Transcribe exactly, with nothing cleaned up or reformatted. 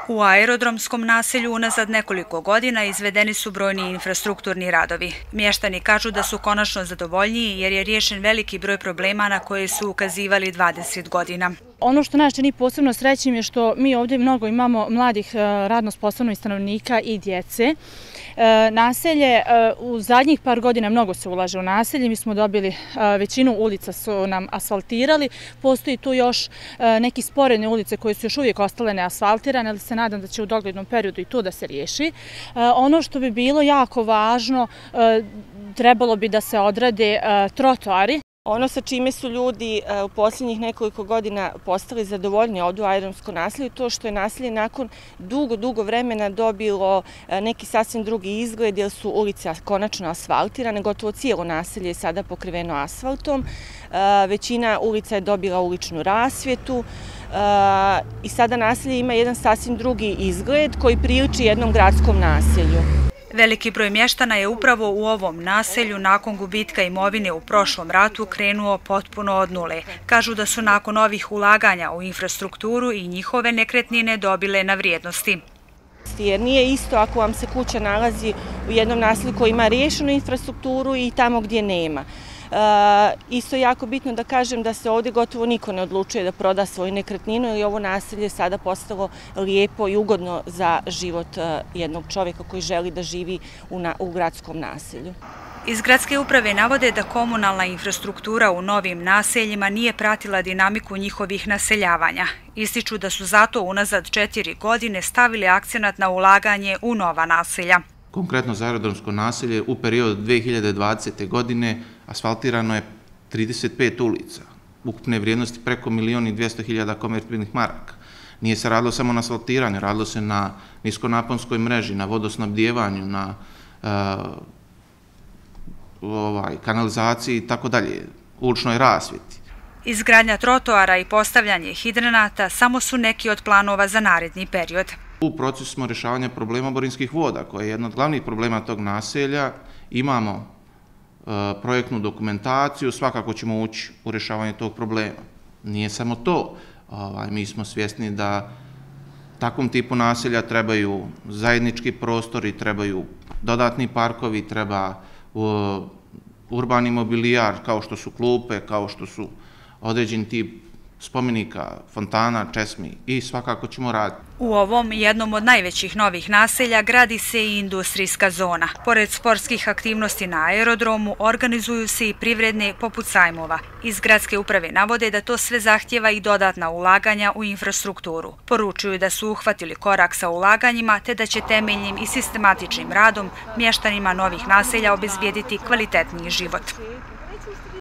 U aerodromskom naselju unazad nekoliko godina izvedeni su brojni infrastrukturni radovi. Mještani kažu da su konačno zadovoljniji jer je riješen veliki broj problema na koje su ukazivali dvadeset godina. Ono što nas čini posebno srećnim je što mi ovdje mnogo imamo mladih radno sposobnih stanovnika i djece. Naselje, u zadnjih par godina mnogo se ulaže u naselje, mi smo dobili većinu ulica su nam asfaltirali, postoji tu još neki sporedne ulice koje su još uvijek ostale neasfaltirane, ali se nadam da će u doglednom periodu i to da se riješi. Ono što bi bilo jako važno, trebalo bi da se odrade trotoari. Ono sa čime su ljudi u posljednjih nekoliko godina postali zadovoljni ovdje u aerodromskom naselju, to što je naselje nakon dugo, dugo vremena dobilo neki sasvim drugi izgled, jer su ulice konačno asfaltirane, gotovo cijelo naselje je sada pokriveno asfaltom, većina ulica je dobila uličnu rasvjetu i sada naselje ima jedan sasvim drugi izgled koji priliči jednom gradskom naselju. Veliki broj mještana je upravo u ovom naselju nakon gubitka imovine u prošlom ratu krenuo potpuno od nule. Kažu da su nakon ovih ulaganja u infrastrukturu i njihove nekretnine dobile na vrijednosti. Jer nije isto ako vam se kuća nalazi u jednom naselju koji ima riješenu infrastrukturu i tamo gdje nema. Isto je jako bitno da kažem da se ovdje gotovo niko ne odlučuje da proda svoju nekretninu, jer je ovo naselje sada postalo lijepo i ugodno za život jednog čovjeka koji želi da živi u gradskom naselju. Iz gradske uprave navode da komunalna infrastruktura u novim naseljima nije pratila dinamiku njihovih naseljavanja. Ističu da su zato unazad četiri godine stavili akcenat na ulaganje u nova naselja. Konkretno za aerodromsko naselje u periodu dve hiljade dvadesete. godine asfaltirano je trideset pet ulica, ukupne vrijednosti preko milion i dvjesto hiljada konvertibilnih maraka. Nije se radilo samo na asfaltiranju, radilo se na niskonaponskoj mreži, na vodosnabdijevanju, na kanalizaciji i tako dalje, uličnoj rasvjeti. Izgradnja trotoara i postavljanje hidranata samo su neki od planova za naredni period. U procesu smo rješavanja problema borinskih voda, koje je jedno od glavnih problema tog naselja. Imamo projektnu dokumentaciju, svakako ćemo ući u rješavanje tog problema. Nije samo to, mi smo svjesni da takvom tipu naselja trebaju zajednički prostori, trebaju dodatni parkovi, treba urbani mobilijar kao što su klupe, kao što su određeni tip spomenika, fontana, česmi i svakako ćemo raditi. U ovom jednom od najvećih novih naselja gradi se i industrijska zona. Pored sportskih aktivnosti na aerodromu, organizuju se i privredne poput sajmova. Iz gradske uprave navode da to sve zahtjeva i dodatna ulaganja u infrastrukturu. Poručuju da su uhvatili korak sa ulaganjima te da će temeljnim i sistematičnim radom mještanima novih naselja obezbijediti kvalitetniji život.